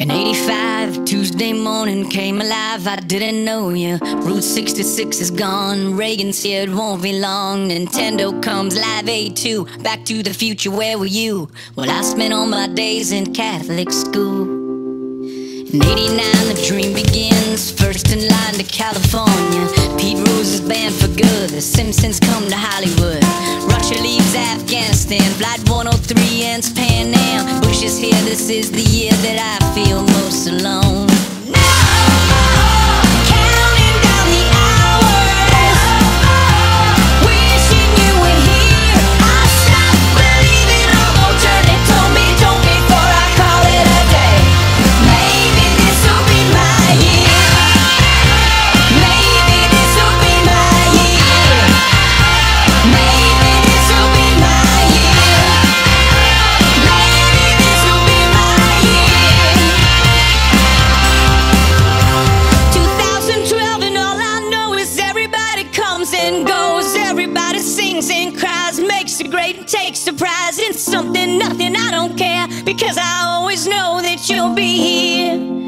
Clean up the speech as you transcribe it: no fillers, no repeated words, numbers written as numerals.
In '85, Tuesday morning came alive, I didn't know you. Route 66 is gone, Reagan's here, it won't be long. Nintendo comes, Live Aid 2, Back to the Future, where were you? Well, I spent all my days in Catholic school. In '89, the dream begins, first in line to California. Pete Rose is banned for good, the Simpsons come to Hollywood. Russia leaves Afghanistan, Flight 103 ends Pan Am. Bush is here, this is the year that I feel most alone. And goes, everybody sings and cries, makes a great and takes a prize. It's something, nothing, I don't care, because I always know that you'll be here.